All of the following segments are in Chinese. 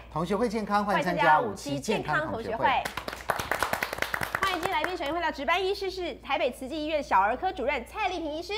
同学会健康，欢迎参加5期健康同学会。 欢迎今天来宾，首先会到值班医师是台北慈济医院小儿科主任蔡丽萍医师。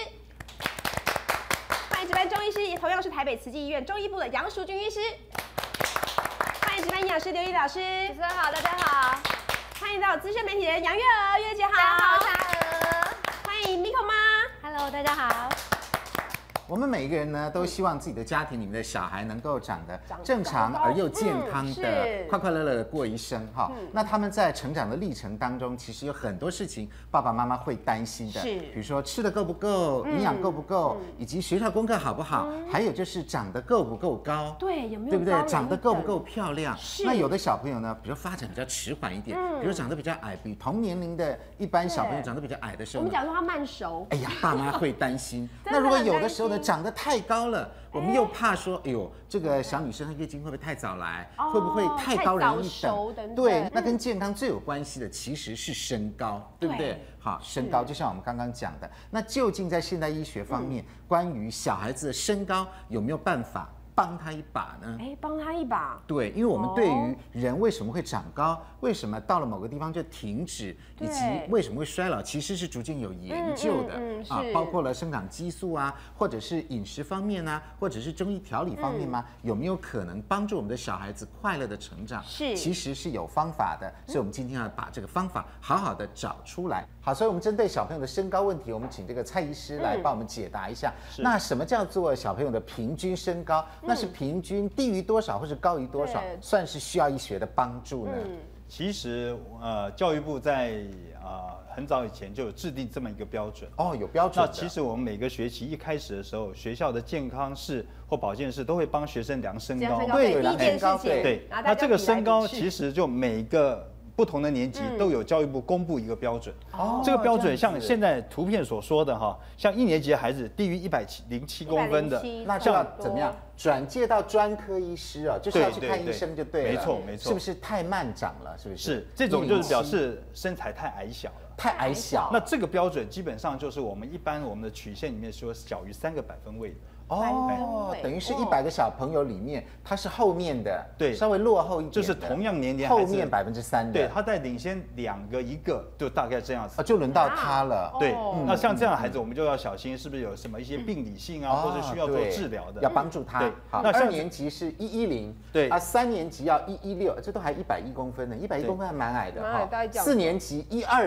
欢迎值班中医师，也同样是台北慈济医院中医部的杨淑君医师。欢迎值班营养师刘怡老师。 主持人好，大家好。 欢迎到资深媒体人杨月娥，月娥姐好。 大家好，夏娥。 欢迎 Miko 妈 ，Hello， 大家好。 我们每一个人呢，都希望自己的家庭里面的小孩能够长得正常而又健康的，快快乐乐的过一生哈。那他们在成长的历程当中，其实有很多事情爸爸妈妈会担心的，比如说吃的够不够，营养够不够，以及学校功课好不好，还有就是长得够不够高， 对，有没有对不对？长得够不够漂亮？那有的小朋友呢，比如发展比较迟缓一点，比如长得比较矮，比同年龄的一般小朋友长得比较矮的时候， 我们讲说他慢熟， 哎呀，爸妈会担心。那如果有的时候呢，长得太高了，我们又怕说，哎呦，这个小女生她月经会不会太早来？会不会太高人一等？对，那跟健康最有关系的其实是身高，对不对？好，身高就像我们刚刚讲的，那究竟在现代医学方面，关于小孩子的身高有没有办法帮他一把呢？ 帮他一把。对， 因为我们对于人为什么会长高，为什么到了某个地方就停止，以及为什么会衰老，其实是逐渐有研究的包括了生长激素啊，或者是饮食方面啊，或者是中医调理方面吗？有没有可能帮助我们的小孩子快乐的成长？其实是有方法的，所以我们今天要把这个方法好好的找出来。好，所以我们针对小朋友的身高问题，我们请这个蔡医师来帮我们解答一下。那什么叫做小朋友的平均身高？那是平均低于多少或是高于多少，算是需要医学的帮助呢？ 其实教育部在很早以前就有制定这么一个标准有标准。 那其实我们每个学期一开始的时候，学校的健康室或保健室都会帮学生量身高， 对，有量身高， 对。那这个身高其实就每个不同的年级都有教育部公布一个标准，这个标准像现在图片所说的像1年级的孩子低于107公分的， 那就要怎么样？转介到专科医师就是要去看医生就对了。 没错没错。 是不是太慢长了？是不是？ 是，这种就是表示身材太矮小了。 太矮小。 那这个标准基本上就是我们的曲线里面说小于3个百分位的。 等于是100个小朋友里面，他是后面的， 对， 稍微落后一点， 就是同样年龄后面3%的， 对，他在领先2个1个，就大概这样子， 就轮到他了。 对，那像这样的孩子，我们就要小心，是不是有什么一些病理性啊，或者需要做治疗的， 要帮助他。对，好，那2年级是110， 对 3年级要116，这都还110公分呢，110公分还蛮矮的4年级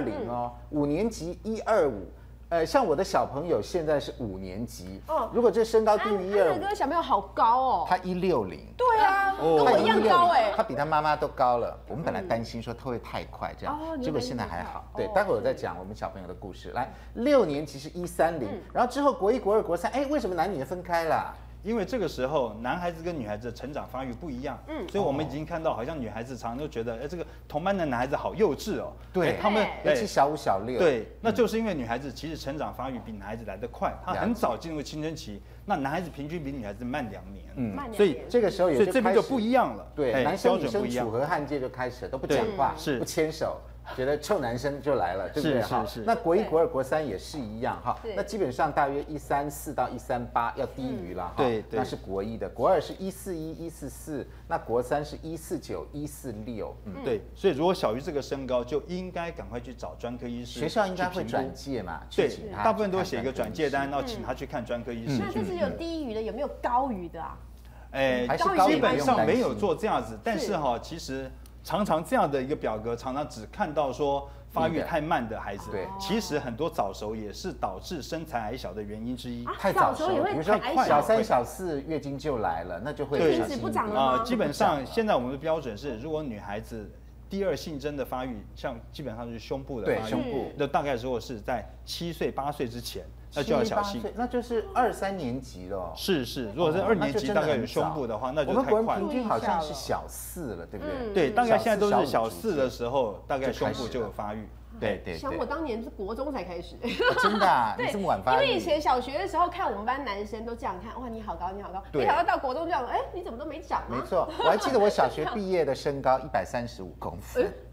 1205年级125。像我的小朋友现在是5年级，如果这身高低于125， 那个小朋友好高哦， 他160， 对啊，跟我一样高他比他妈妈都高了。我们本来担心说他会太快这样，结果现在还好。对，待会儿我再讲我们小朋友的故事。来，6年级是130，然后之后国1、国2、国3，为什么男女分开了？ 因为这个时候男孩子跟女孩子的成长发育不一样，所以我们已经看到，好像女孩子常常都觉得，这个同班的男孩子好幼稚哦。 对， 他们尤其小5、小6。 对，那就是因为女孩子其实成长发育比男孩子来得快，她很早进入青春期，那男孩子平均比女孩子慢2年。 所以这个时候也就这边就不一样了。 对，男生女生楚河汉界就开始了，都不讲话，不牵手。觉得臭男生就来了，对不对？ 是。 那国1、国2、国3也是一样那基本上大约134到138要低于了对， 那是国1的，国2是141、144，那国3是149、146。 对，所以如果小于这个身高，就应该赶快去找专科医师。 学校应该会转介嘛？ 对，大部分都会写一个转介单，然后请他去看专科医师。 那这是有低于的，有没有高于的啊？ 基本上没有做这样子，但是其实。常常这样的一个表格，常常只看到说发育太慢的孩子， 对， 其实很多早熟也是导致身材矮小的原因之一。 太早熟，比如说小3、小4月经就来了，那就会停止不长了吗？ 基本上现在我们的标准是，如果女孩子第2性征的发育，像基本上就是胸部的发育， 胸部， 那大概如果是在7岁、8岁之前。那就要小心， 那就是2、3年级了。 是，如果是2年级大概有胸部的话，那就太快了。 我们国人平均好像是小4了，对不对？ 对，大概现在都是小4的时候，大概胸部就有发育。 对。 像我当年是国中才开始， 真的啊？你这么晚发育？ 因为以前小学的时候看我们班男生都这样看，哇，你好高，你好高。没想到国中这样，你怎么都没长啊？ 没错，我还记得我小学毕业的身高135公分。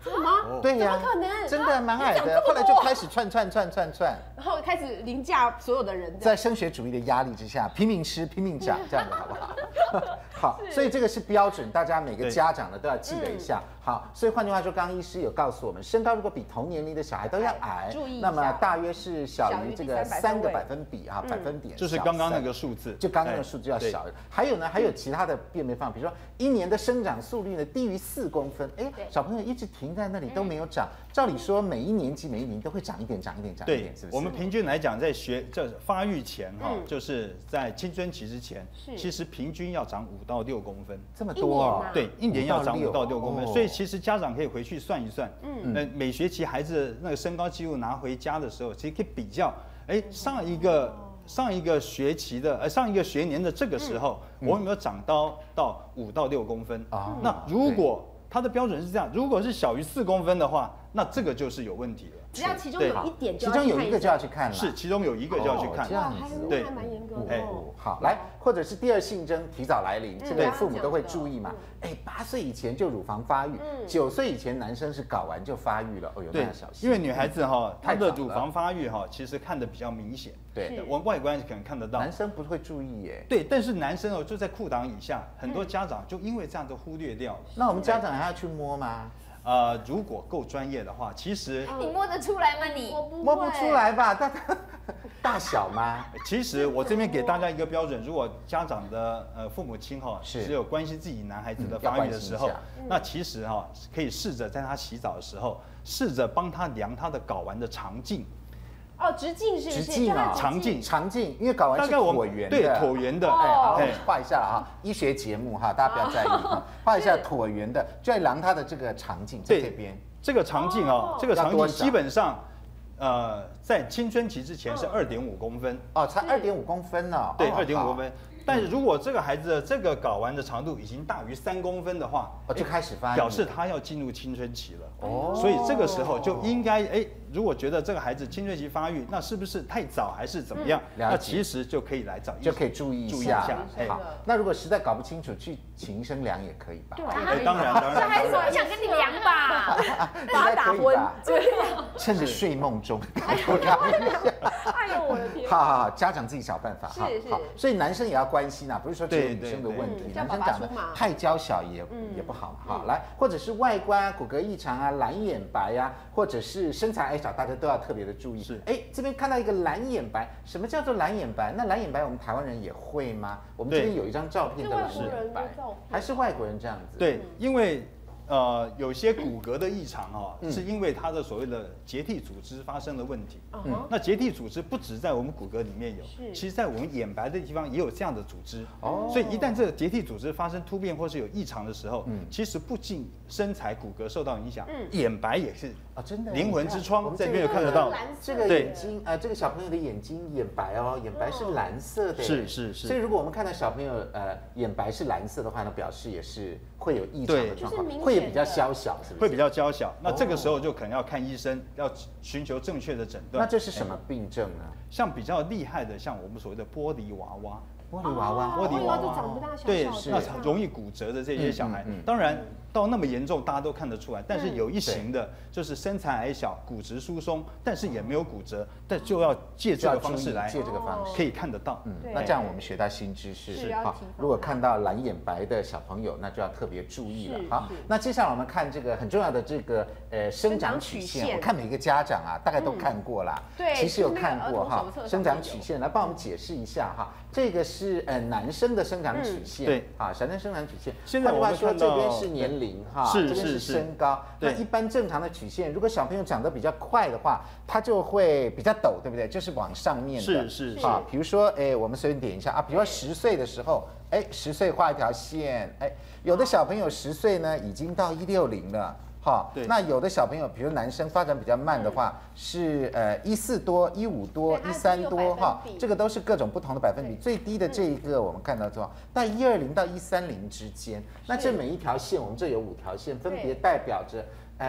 什么？ 对呀， 怎么可能？ 真的蛮矮的，后来就开始串， 然后开始凌驾所有的人。 在升学主义的压力之下，拼命吃，拼命长，这样子好不好？好，所以这个是标准，大家每个家长呢都要记得一下。好，所以换句话说，刚刚医师有告诉我们，身高如果比同年龄的小孩都要矮，那么大约是小于这个3个百分比啊，百分点， 就是刚刚那个数字， 就刚刚那个数字要小。还有呢，还有其他的辨别方法，比如说一年的生长速率呢低于4公分，哎，小朋友一直停在那里都没有长。照理说，每一年都会长一点，是不是？ 我们平均来讲，在发育前哈，就是在青春期之前，其实平均要长5到6公分， 这么多啊？ 对，一年要长5到6公分，所以其实家长可以回去算一算，每学期孩子的那个身高记录拿回家的时候，其实可以比较，哎，上一个学期的上一个学年的这个时候，我有没有长到5到6公分啊？那如果它的标准是这样，如果是小于4公分的话，那这个就是有问题了。 只要其中有一点， 其中有一个就要去看了。 是，其中有一个就要去看。 这样子， 对，还蛮严格的。 好，来，或者是第二性征提早来临，这个父母都会注意嘛。哎，8岁以前就乳房发育，9岁以前男生是睾丸就发育了，哦，有那要小心。 因为女孩子哈，她的乳房发育哈，其实看得比较明显。 对， 我外观可能看得到。 男生不会注意耶。 对，但是男生哦，就在裤裆以下，很多家长就因为这样就忽略掉了。 那我们家长还要去摸吗？ 如果够专业的话，其实你摸得出来吗？你摸不出来吧？大小吗？ 其实我这边给大家一个标准，如果家长的父母亲哈只有关心自己男孩子的发育的时候，那其实哈可以试着在他洗澡的时候，试着帮他量他的睾丸的长径。 哦，直径是不是？ 直径啊，长径，因为睾丸是椭圆的， 对，椭圆的。 哎，好，画一下了哈，医学节目哈，大家不要在意哈，画一下椭圆的，就要量它的这个长径，在这边。 这个长径哦，这个长径基本上，在青春期之前是2.5公分。 哦，才2.5公分呢。 对，2.5公分。但是如果这个孩子的这个睾丸的长度已经大于3公分的话， 就开始发育， 表示他要进入青春期了。哦，所以这个时候就应该如果觉得这个孩子青春期发育，那是不是太早还是怎么样？那其实就可以来找医生， 就可以注意一下。好，那如果实在搞不清楚，去请医生量也可以吧？ 对，当然。 小孩子不想跟你量吧？ 把他打昏， 趁着睡梦中。 哎呦我的天！ 好，家长自己找办法。 是。 好，所以男生也要关心啊，不是说只有女生的问题，男生长得太娇小也不好。好，来，或者是外观骨骼异常啊，蓝眼白啊，或者是身材矮小，大家都要特别的注意。是，这边看到一个蓝眼白，什么叫做蓝眼白？那蓝眼白我们台湾人也会吗？我们这边有一张照片的蓝眼白，还是外国人这样子？ 对，因为有些骨骼的异常哈，是因为它的所谓的结缔组织发生了问题。那结缔组织不只在我们骨骼里面有，其实在我们眼白的地方也有这样的组织。所以一旦这个结缔组织发生突变或是有异常的时候，其实不仅身材骨骼受到影响，眼白也是真的灵魂之窗，在这边有看得到。 这个眼睛这个小朋友的眼睛眼白眼白是蓝色的。 是。 所以如果我们看到小朋友眼白是蓝色的话，那表示也是会有异常的状况，会比较娇小，是不是？ 会比较娇小。那这个时候就可能要看医生，要寻求正确的诊断。 那这是什么病症呢？ 像比较厉害的，像我们所谓的玻璃娃娃。 玻璃娃娃， 就长不大小， 对，那容易骨折的这些小孩，当然到那么严重，大家都看得出来。但是有一型的，就是身材矮小、骨质疏松，但是也没有骨折，但就要借这个方式来，可以看得到。 那这样我们学到新知识是好。如果看到蓝眼白的小朋友，那就要特别注意了。好，那接下来我们看这个很重要的这个生长曲线，我看每个家长大概都看过啦。 对， 其实有看过哈，生长曲线来帮我们解释一下哈。这个是男生的生长曲线， 对， 男生生长曲线。 现在我们说这边是年龄哈，这边是身高。那一般正常的曲线，如果小朋友长得比较快的话，它就会比较陡，对不对？就是往上面的。 是。 比如说，我们随便点一下啊，比如说10岁的时候，10岁画一条线，有的小朋友10岁呢已经到160了。好，那有的小朋友，比如男生发展比较慢的话，是14多、15多、13多哈，这个都是各种不同的百分比。最低的这一个我们看到之后，在120到130之间。那这每一条线，我们这有5条线，分别代表着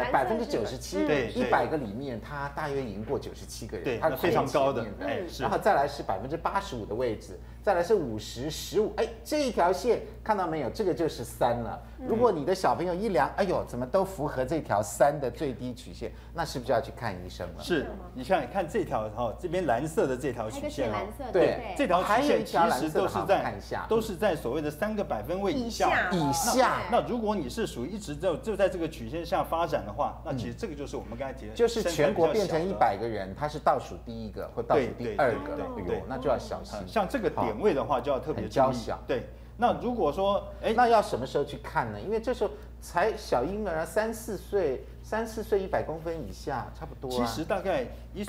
97%， 100个里面它大约赢过97个人，它是非常高的。 然后再来是85%的位置，再来是50、15，这一条线看到没有？这个就是3了。如果你的小朋友一量，哎呦，怎么都符合合这条3的最低曲线，那是不是要去看医生了？ 是，你看这条这边蓝色的这条曲线蓝色的， 对， 这条曲线其实都是在所谓的3个百分位以下。那如果你是属于一直就在这个曲线下发展的话，那其实这个就是我们刚才提的， 就是全国变成100个人，他是倒数第1个或倒数第2个， 对， 那就要小心。 像这个点位的话，就要特别娇小。 对，那如果说， 那要什么时候去看呢？因为这时候才小婴儿啊，3、4岁100公分以下，差不多。 其实大概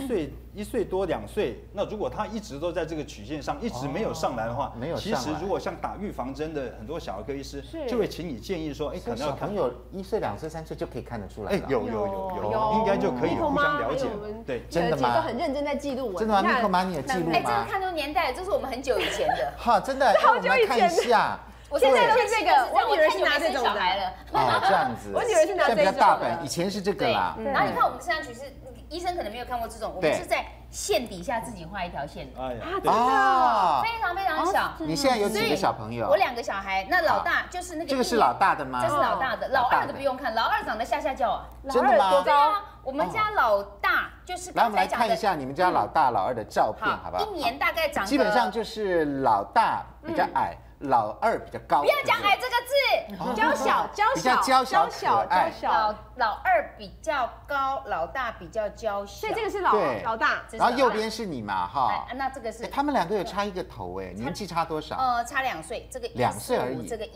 1岁多2岁，那如果他一直都在这个曲线上，一直没有上来的话，其实如果像打预防针的很多小儿科医师就会请你建议说，可能要小朋友1岁、2岁、3岁就可以看得出来了。 有，应该就可以互相了解。对， 真的吗？ 都很认真在记录。 真的吗？Miko妈你有记录吗？ 这个看出年代，这是我们很久以前的。 哈，真的，我们来看一下。 我现在都是这个，我女儿是拿这种的了。 哦，这样子。 我女儿是拿这种的。 现在比较大本，以前是这个啦。 然后你看我们这张曲是，医生可能没有看过这种，我们是在线底下自己画一条线的。 真的， 非常非常小。 你现在有几个小朋友？ 我2个小孩，那老大就是那个。 这个是老大的吗？ 这是老大的，老2的不用看，老2长得下叫啊。 真的吗？ 多高？我们家老大就是来，我们来看一下你们家老大、老2的照片，好不好？ 一年大概长。 基本上就是老大比较矮。老2比较高， 不要讲矮这个字， 娇小， 比较娇小可爱。 老2比较高，老大比较娇小， 所以这个是老大。 然后右边是你嘛，哈。 那这个是他们2个有差1个头，年纪差多少？ 差2岁，这个 2岁而已， 这个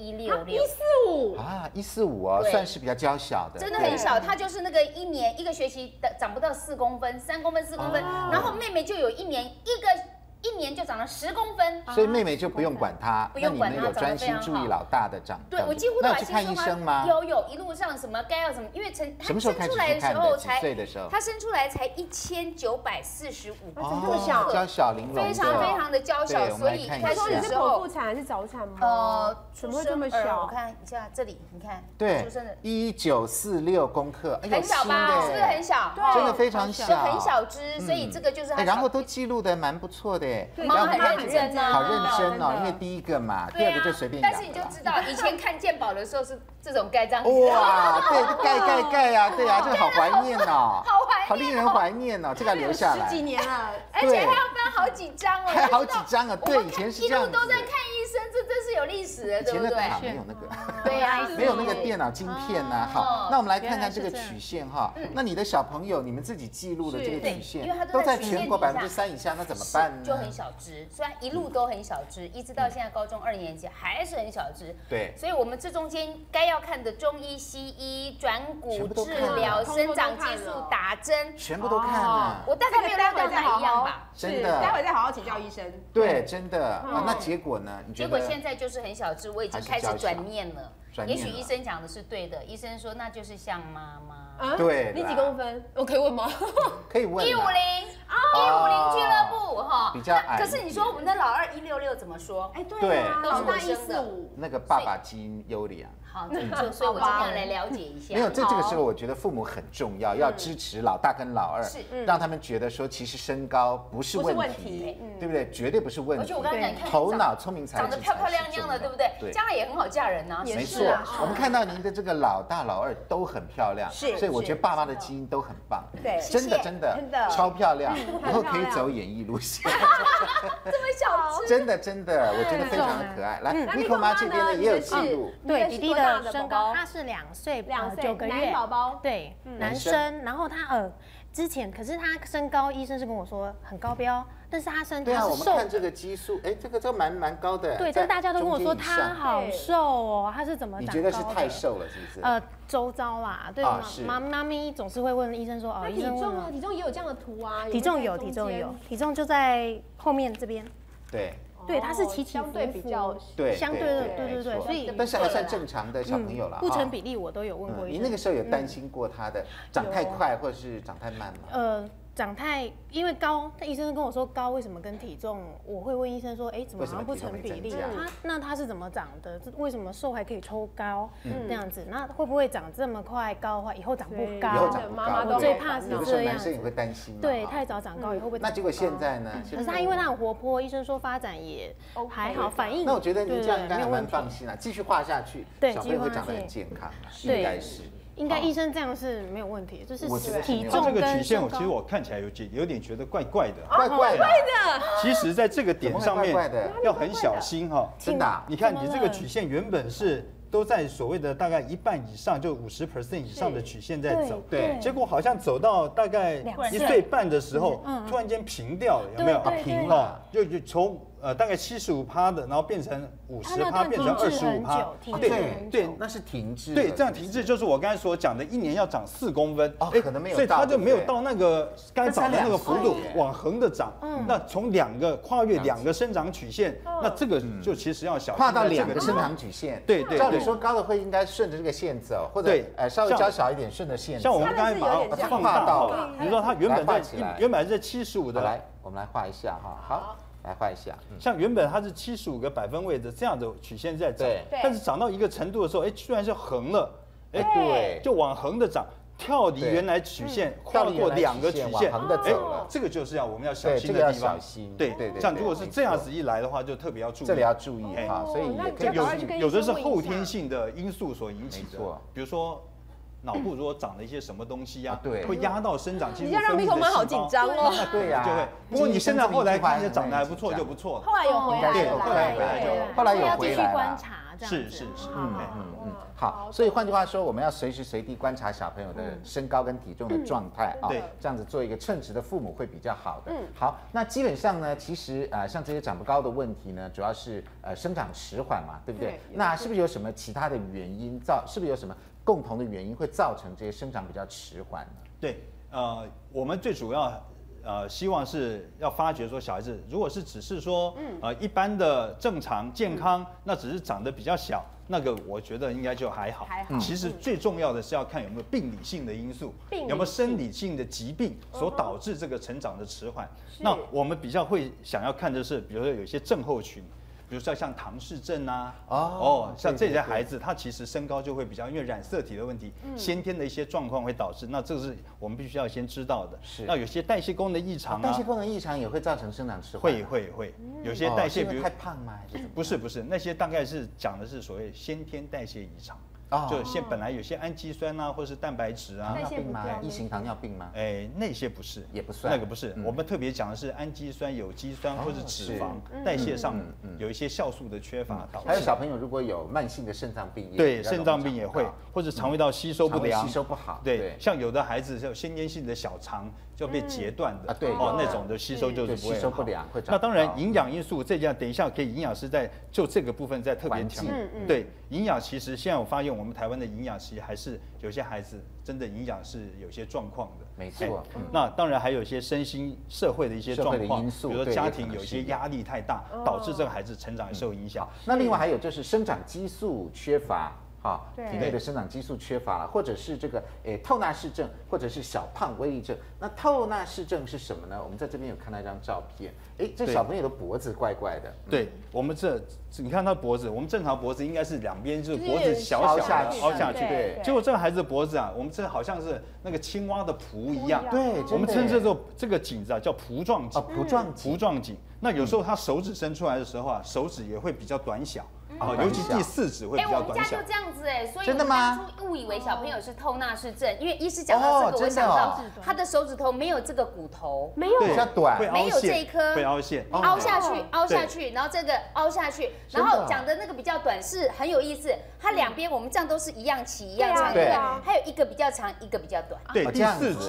145 啊，145哦，算是比较娇小的， 真的很小。他就是那个1个学期长不到4公分，3公分、4公分，然后妹妹就有1年就长了10公分， 所以妹妹就不用管她， 不用管她， 有专心注意老大的长。 对，我几乎都要去看医生吗？ 有，一路上什么该要什么，因为什么时候开始去看的？几岁的时候？ 他生出来才1945 公分，这么小， 娇小玲珑， 非常的娇小，所以他说你是剖腹产还是早产吗？怎么会这么小？ 我看一下这里，你看， 对，1946公克， 很小吧？是不是很小？ 真的非常小， 很小只，所以这个就是他。 然后都记录的蛮不错的。 妈妈很认真啊， 好认真哦，因为第1个嘛，第2个就随便养。 但是你就知道，以前看健保的时候是这种盖章。 哇，对，盖啊，对啊，这个好怀念哦，好令人怀念哦，这个要留下来。 10几年了， 而且还要翻好几张哦， 还好几张啊，对，以前是这样。 一路都在看医生，这真是有历史的，对不对？ 没有那个， 对呀， 没有那个电脑晶片呐。好，那我们来看看这个曲线哈。那你的小朋友，你们自己记录的这个曲线，都在全国3%以下，那怎么办呢？ 就很小只，虽然一路都很小只，一直到现在高中2年级还是很小只。 对， 所以我们这中间该要看的中医、西医、转骨治疗、生长激素、打针， 全部都看了。 我大概没有待会再一样吧， 真的， 待会再好好请教医生。 对，真的。那结果呢？你觉得？ 结果现在就是很小只，我已经开始转念了。也许医生讲的是对的，医生说那就是像妈妈。 对， 你几公分？我可以问吗？ 可以问。 150俱乐部哈， 比较矮。 可是你说我们的老2 166怎么说？ 对啊， 都是我生的。 那个爸爸基因优良。 好，所以我今天要来了解一下。 没有，这个时候我觉得父母很重要，要支持老大跟老2，让他们觉得说其实身高不是问题，对不对？绝对不是问题。 而且我刚才看， 头脑聪明才长得漂漂亮亮的，对不对？将来也很好嫁人呐。 没错，我们看到您的这个老大老2都很漂亮，所以我觉得爸妈的基因都很棒， 对， 真的超漂亮，以后可以走演艺路线。 这么小只， 真的，我觉得非常的可爱。来，Miko妈这边呢也有记录， 对，弟弟的身高他是2岁9个月， 男宝宝， 对，男生，然后他之前可是他身高，医生是跟我说很高标，但是他是对啊，我们看这个激素，这个蛮高的， 对，但大家都跟我说他好瘦哦，他是怎么长高的？ 你觉得是太瘦了，是不是？ 周遭啦，对，妈咪总是会问医生说， 医生问体重也有这样的图啊， 体重有，体重就在后面这边，对，它是起起伏伏， 比较相对的，对，所以但是还算正常的小朋友啦。 不成比例我都有问过。 你那个时候有担心过他的长太快或者是长太慢吗？ 长太，因为高，医生跟我说高为什么跟体重，我会问医生说，怎么好像不成比例？他是怎么长的？为什么瘦还可以抽高这样子？那会不会长这么快高的话，以后长不高？ 以后长不高， 我最怕是这样。 男生也会担心。 对，太早长高以后会不会？ 那结果现在呢？ 可是他因为他很活泼，医生说发展也还好，反应。 那我觉得您这样应该还蛮放心啦，继续画下去，小朋友会长得很健康，应该是。 应该医生这样是没有问题，就是我觉得是没有体重这个曲跟线， 身高。 其实我看起来有点觉得怪怪的。 怪怪的， 其实，在这个点上面怎么会怪怪的要很小心哈。 真的啊。 你看，你这个曲线原本是都在所谓的大概一半以上，就50% 以上的曲线在走， 对结果好像走到大概1岁半的时候，突然间平掉了，有没有？ 平了， 就从大概75%的，然后变成50%，变成25%， 对，那是停滞， 对，这样停滞就是我刚才所讲的，1年要长4公分， 可能没有， 所以它就没有到那个该长的那个幅度，往横的长。那从跨越2个生长曲线，那这个就其实要小心。 跨到2个生长曲线， 对， 照理说高的会应该顺着这个线走，或者稍微较小一点顺着线走。 像我们刚才把它放大好了，比如说它原本在75的， 来，我们来画一下哈，好。来画一下， 像原本它是75个百分位的这样的曲线在涨，但是涨到一个程度的时候，居然是横了， 对， 就往横的涨，跳离原来曲线，跨过2个曲线， 横的走了， 这个就是我们要小心的地方。对，像如果是这样子一来的话，就特别要注意， 这里要注意哈，所以也可以有的是后天性的因素所引起的，比如说。脑部如果长了一些什么东西啊， 对， 会压到生长激素。 你这样让蜜蜂们好紧张哦。 对呀， 就会。不过你现在后来看也长得还不错，就不错了。 后来有回来， 对，后来有回来。 要继续观察，这样是。 好，所以换句话说，我们要随时随地观察小朋友的身高跟体重的状态啊，这样子做一个称职的父母会比较好的。好，那基本上呢，其实像这些长不高的问题呢，主要是生长迟缓嘛，对不对？那是不是有什么其他的原因是不是有什么共同的原因会造成这些生长比较迟缓呢？ 对，我们最主要希望是要发觉说，小孩子如果是只是说一般的正常健康，那只是长得比较小，那个我觉得应该就还好。其实最重要的是要看有没有病理性的因素，有没有生理性的疾病所导致这个成长的迟缓。那我们比较会想要看的是，比如说有一些症候群。比如说像唐氏症啊，像这些孩子，他其实身高就会比较，因为染色体的问题，先天的一些状况会导致，那这个是我们必须要先知道的。 是， 那有些代谢功能异常啊， 代谢功能异常也会造成生长迟缓。 会，有些代谢，比如太胖吗？ 不是，那些大概是讲的是所谓先天代谢异常。就本来有些氨基酸啊，或者是蛋白质啊， 糖尿病吗？一型糖尿病吗？ 那些不是， 也不算， 那个不是。我们特别讲的是氨基酸、有机酸或是脂肪代谢上有一些酵素的缺乏导致。 还有小朋友如果有慢性的肾脏病， 对，肾脏病也会，或者肠胃道吸收不良、 吸收不好。 对，像有的孩子有先天性的小肠就被截断的， 对， 那种的吸收就是吸收不良，会长。 那当然营养因素这样，等一下可以营养师在就这个部分再特别讲。对，营养其实现在我发现我们台湾的营养其实还是有些孩子真的营养是有些状况的。 没错。 那当然还有一些身心社会的一些状况，比如说家庭有一些压力太大，导致这个孩子成长受影响。 那另外还有就是生长激素缺乏。体内的生长激素缺乏了，或者是这个透纳氏症，或者是小胖威力症。那透纳氏症是什么呢？我们在这边有看到一张照片，这小朋友的脖子怪怪的。 对，我们你看他脖子，我们正常脖子应该是两边就是脖子小凹下去，对。结果这个孩子的脖子啊，我们这好像是那个青蛙的蹼一样。 对， 我们称这个颈子啊叫蹼状颈。蹼状颈。那有时候他手指伸出来的时候啊，手指也会比较短小。尤其第4指会比较短小。 我们家就这样子所以真的吗？ 当初误以为小朋友是透纳氏症，因为医师讲到这个，我想到他的手指头没有这个骨头， 没有比较短， 没有这一颗， 会凹陷， 凹下去，然后这个凹下去，然后讲的那个比较短是很有意思，它两边我们这样都是一样齐一样长的，还有一个比较长，一个比较短。 对，第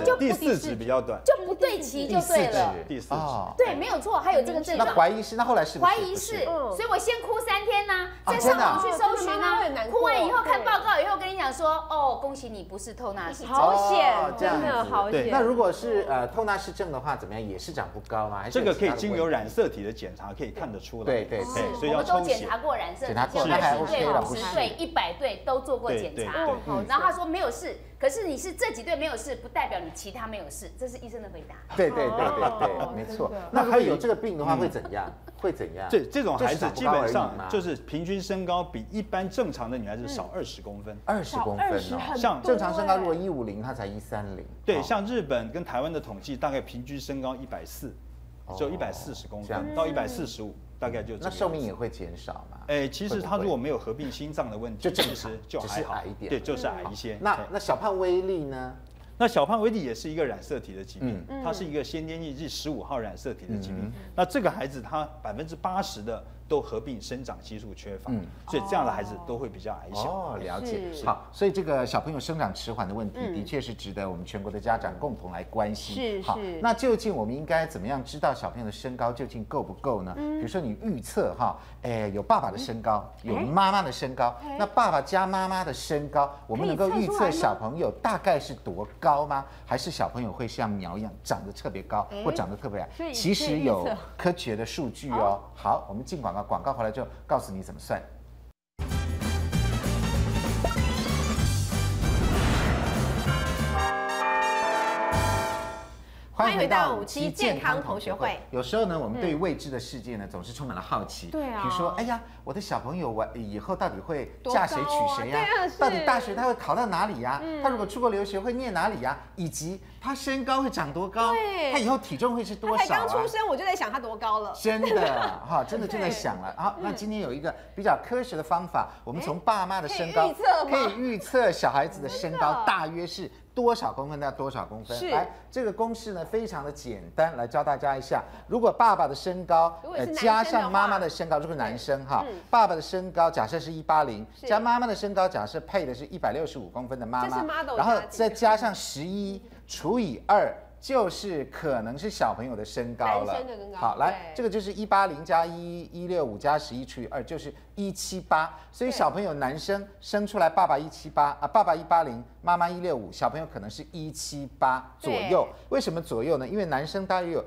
4指比较短， 就不对齐就对了。 第4指， 对，没有错，还有这个症状。 那怀疑是，那后来是怀疑是，所以我先哭3天呐，再上网去搜寻啊，哭完以后看报告以后跟你讲说，恭喜你不是透纳氏症， 好险，真的好险。 那如果是透纳氏症的话，怎么样？也是长不高吗？ 这个可以经由染色体的检查可以看得出来。 对， 所以要抽血。我们都检查过染色体，像20对、50对、100对都做过检查。然后他说没有事，可是你是这几对没有事，不代表你其他没有事，这是医生的回答。 对，没错。那如果有这个病的话会怎样？ 这种孩子基本上就是平均身高比一般正常的女孩子少20公分。 20公分哦，像正常身高如果150，她才130。 对，像日本跟台湾的统计，大概平均身高140，只有140公分到145。 大概就那寿命也会减少嘛？ 其实他如果没有合并心脏的问题，其实就还好， 矮一点， 对，就是矮一些。 那小胖威力呢？ 那小胖威力也是一个染色体的疾病，它是一个先天性第15号染色体的疾病。那这个孩子他80%的都合并生长激素缺乏，所以这样的孩子都会比较矮小。 哦，了解。好，所以这个小朋友生长迟缓的问题，的确是值得我们全国的家长共同来关心。好，那究竟我们应该怎么样知道小朋友的身高究竟够不够呢？比如说你预测有爸爸的身高，有妈妈的身高，那爸爸加妈妈的身高，我们能够预测小朋友大概是多高吗？还是小朋友会像苗一样长得特别高，或长得特别矮？其实有科学的数据哦。好，我们进广告。广告回来就告诉你怎么算。欢迎回到57健康同学会。有时候呢，我们对于未知的世界呢，总是充满了好奇。 对啊。 比如说，哎呀，我的小朋友以后到底会嫁谁娶谁呀？到底大学他会考到哪里呀？他如果出国留学会念哪里呀？以及他身高会长多高？ 对。 他以后体重会是多少？ 才刚出生我就在想他多高了。 真的真的就在想了。好，那今天有一个比较科学的方法，我们从爸妈的身高可以预测小孩子的身高大约是多少公分到多少公分？来，这个公式呢非常的简单，来教大家一下。如果爸爸的身高加上妈妈的身高，如果男生爸爸的身高假设是180，加妈妈的身高假设配的是165公分的妈妈，然后再加上11除以2。就是可能是小朋友的身高了。好，来，这个就是180加165加11除以2，就是178。所以小朋友男生生出来，爸爸178爸爸180，妈妈165，小朋友可能是178左右。为什么左右呢？因为男生大约有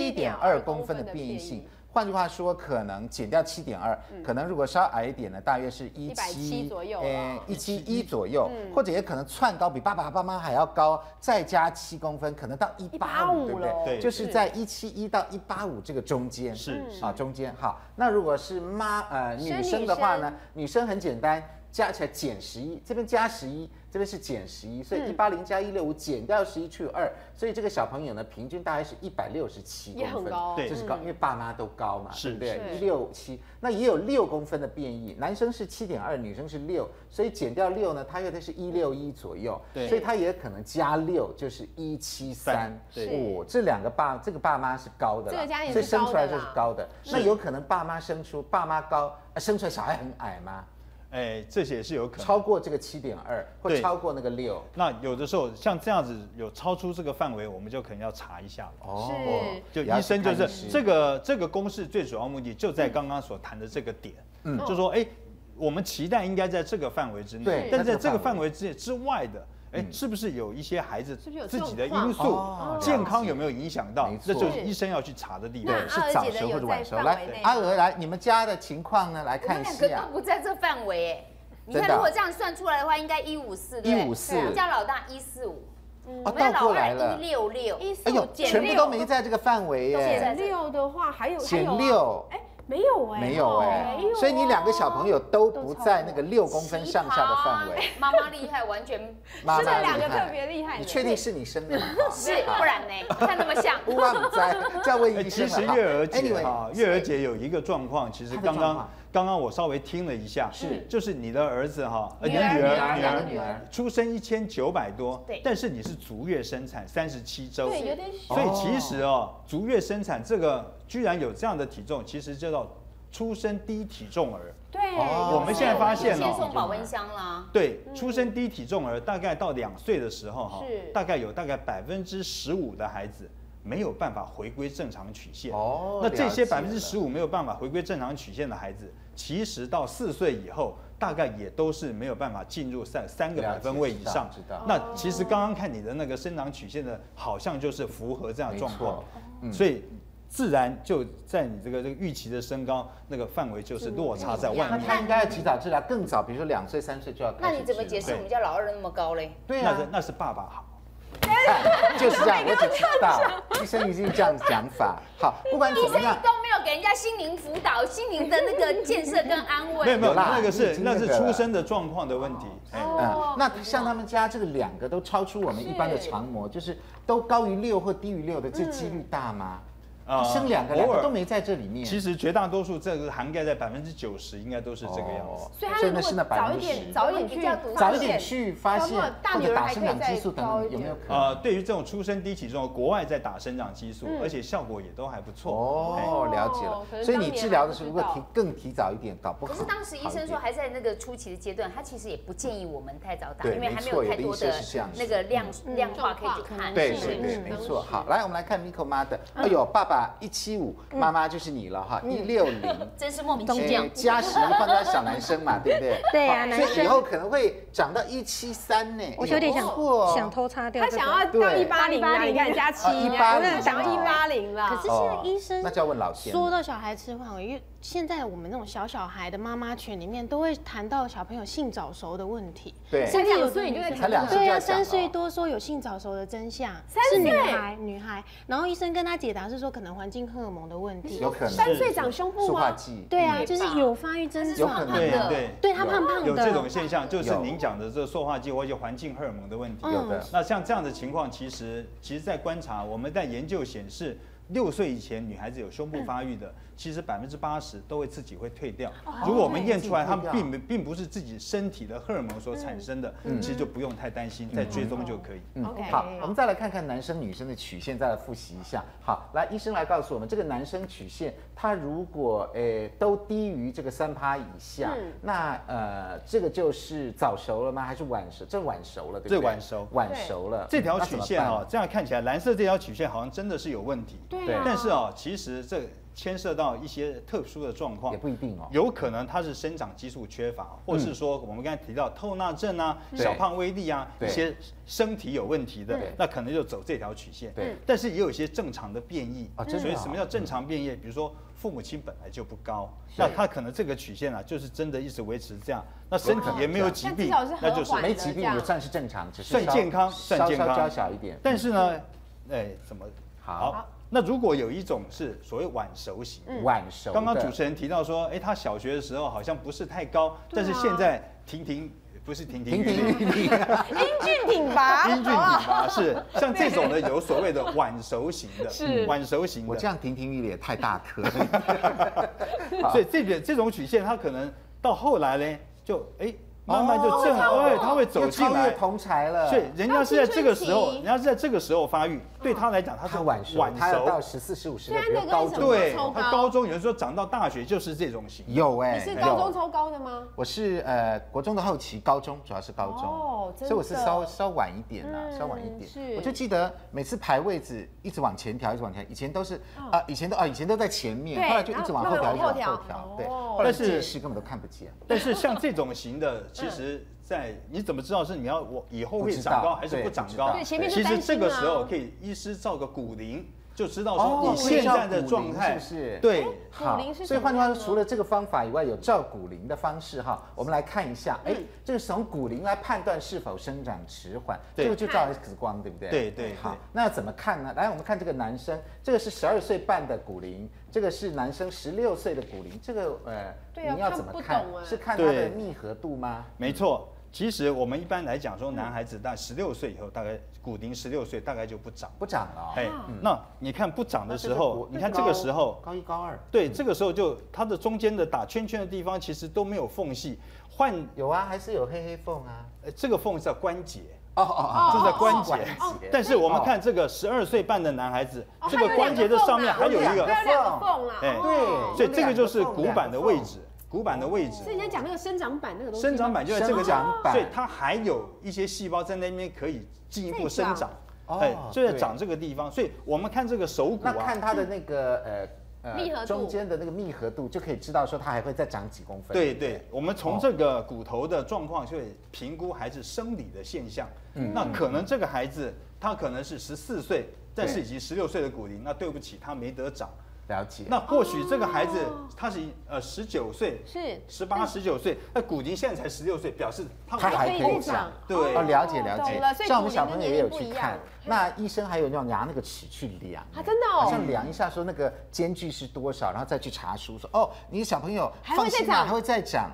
7.2公分的变异性。换句话说，可能减掉7.2，可能如果稍矮一点呢，大约是171左右，171左右，或者也可能窜高比爸爸妈妈还要高，再加7公分，可能到185，对不对？对，就是在171到185这个中间，中间。好，那如果是女生的话呢，女生很简单，加起来减11，这边加11。这边是减11，所以180加165减掉11除以2，所以这个小朋友呢，平均大概是167公分， 对， 这是高，因为爸妈都高嘛，对不对？167，那也有6公分的变异，男生是7.2，女生是6，所以减掉6呢，它是161左右，所以它也可能加6，就是173。对，这个爸妈是高的，所以生出来就是高的。那有可能爸妈高，生出来小孩很矮吗？ 这些也是有可能超过这个7.2，或超过那个6。 那有的时候像这样子有超出这个范围，我们就可能要查一下了。就医生就是这个公式最主要目的就在刚刚所谈的这个点，就说我们期待应该在这个范围之内，但在这个范围之外的。是不是有一些孩子自己的因素，健康有没有影响到？这就是医生要去查的地方。 是早熟或者晚熟。来，阿娥来，你们家的情况呢？来看一下。 2个都不在这范围哎。你看，如果这样算出来的话，应该154，对不对？我们家老大145，我们家老二166， 哎呦，全部都没在这个范围耶。 减6的话，还有减6， 没有没有所以你2个小朋友都不在那个6公分上下的范围。 妈妈厉害，完全是这2个特别厉害。 你确定是你生的吗？ 是，不然呢？看那么像。 乌万不在，叫问医生。 其实月儿姐有一个状况，其实刚刚我稍微听了一下，就是你的儿子女儿出生1900多，但是你是足月生产37周， 对，有点小。 所以其实足月生产这个居然有这样的体重，其实叫做出生低体重儿。 对， 我们现在发现先送保温箱啦。 对，出生低体重儿大概到2岁的时候大概15%的孩子没有办法回归正常曲线。那这些15%没有办法回归正常曲线的孩子，其实到4岁以后，大概也都是没有办法进入3个百分位以上。那其实刚刚看你的那个生长曲线的，好像就是符合这样的状况，所以自然就在你这个预期的身高那个范围就是落差在外面。 那他应该要及早治疗，更早，比如说2岁、3岁就要开始。 那你怎么解释我们家老二那么高嘞？ 对啊， 那是爸爸好。 就是这样，我只知道医生已经这样讲法。好，不管怎么样， 医生都没有给人家心灵辅导、心灵的那个建设跟安慰。 没有，那是出生的状况的问题。 那像他们家这个2个都超出我们一般的常模，就是都高于6或低于6的，这几率大吗？ 生2个都没在这里面。 其实绝大多数这个涵盖在90%，应该都是这个样子。 所以他如果早一点去发现，或者打生长激素等等，有没有可能？ 对于这种出生低体重，国外在打生长激素，而且效果也都还不错。 哦，了解了。所以你治疗的时候，如果更提早一点，搞不好。 可是当时医生说还在那个初期的阶段，他其实也不建议我们太早打，因为还没有太多的那个量化可以去看。 对，没错。好，来我们来看 Miko 妈的。哎呦，爸爸175，妈妈就是你了哈，160， 真是莫名其妙。 加10换到小男生嘛，对不对？ 对啊，男生以后可能会长到173呢。 我有点想偷擦掉。 他想要到180啊，你看加7，我想要180了。 可是现在医生那就要问老天。 说到小孩吃饭，因为现在我们那种小孩的妈妈群里面，都会谈到小朋友性早熟的问题。 对， 甚至有时候你就会谈对呀，3岁多说有性早熟的真相，是女孩。然后医生跟他解答是说，可能环境荷尔蒙的问题。 有可能。 3岁长胸部吗？ 塑化剂。 对啊，就是有发育征兆。 对， 他胖胖的。 有这种现象，就是您讲的这个塑化剂或者环境荷尔蒙的问题。 有的。 那像这样的情况，其实在观察，我们在研究显示，6岁以前女孩子有胸部发育的，其实80%都会自己会退掉。如果我们验出来，他们并不是自己身体的荷尔蒙所产生的，其实就不用太担心，再追踪就可以。 好，我们再来看看男生女生的曲线，再来复习一下。好，来医生来告诉我们，这个男生曲线，他如果都低于这个3%以下，那这个就是早熟了吗？还是晚熟？这晚熟了，对不对？ 这晚熟了。这条曲线哦，这样看起来蓝色这条曲线好像真的是有问题。 对。 但是哦，其实这牵涉到一些特殊的状况， 也不一定哦。 有可能它是生长激素缺乏，或是说我们刚才提到透纳症啊、小胖威力啊，一些身体有问题的，那可能就走这条曲线。 对。 但是也有一些正常的变异啊， 所以什么叫正常变异？比如说父母亲本来就不高，那他可能这个曲线啊，就是真的一直维持这样，那身体也没有疾病， 那就是没疾病也算是正常，只是算健康， 稍娇小一点。 但是呢，怎么好？ 那如果有一种是所谓晚熟型， 晚熟， 刚刚主持人提到说，他小学的时候好像不是太高，但是现在不是亭亭玉立， 英俊挺拔， 是像这种的有所谓的晚熟型的， 是晚熟型的。 我这样亭亭玉立也太大颗了， 所以这种曲线它可能到后来呢，就慢慢就它会走进来， 同才了。 所以人家是在这个时候发育，对他来讲他是晚熟， 他要到14、15、16，高中。 对，他高中有人说长到大学就是这种型。 有你是高中超高的吗？ 我是国中的后期，高中主要是高中。哦，所以我是稍晚一点啦，稍晚一点。我就记得每次排位置一直往前调，以前都是以前都在前面，后来就一直往后调，一直往后调。对，后来近视根本都看不见。 但是像这种型的。其实，你怎么知道是你要以后会长高还是不长高？ 对，前面其实这个时候可以医师照个骨龄，就知道说你现在的状态是不是？ 对， 好。所以换句话说，除了这个方法以外，有照骨龄的方式哈。我们来看一下，这个从骨龄来判断是否生长迟缓，这个就照 X 光，对不对？ 对。 好，那怎么看呢？来，我们看这个男生，这个是12岁半的骨龄。这个是男生16岁的骨龄，这个您要怎么看？是看他的密合度吗？ 没错，其实我们一般来讲说，男孩子大概16岁以后，大概骨龄16岁大概就不长了。那你看不长的时候，你看这个时候高1、高2， 对，这个时候就它的中间的打圈圈的地方其实都没有缝隙， 有啊，还是有黑缝啊。 这个缝是叫关节。这是关节，但是我们看这个12岁半的男孩子，这个关节的上面还有一个缝啊， 对， 所以这个就是骨板的位置， 所以你在讲那个生长板那个东西， 生长板就在这个地方，所以它还有一些细胞在那边可以进一步生长，就在长这个地方，所以我们看这个手骨啊， 那看它的那个密合度中间的那个密合度就可以知道说它还会再长几公分。 对，我们从这个骨头的状况就会评估孩子生理的现象。那可能这个孩子他可能是14岁，但是已经16岁的骨龄，那对不起，他没得长。 了解。 那或许这个孩子他是19岁， 是 18、19岁，那骨龄现在才16岁，表示他还可以长。 对， 了解。像我们小朋友也有去看，那医生还有拿那个尺去量， 真的好像量一下说那个间距是多少，然后再去查书说你的小朋友放心吧，还会再长。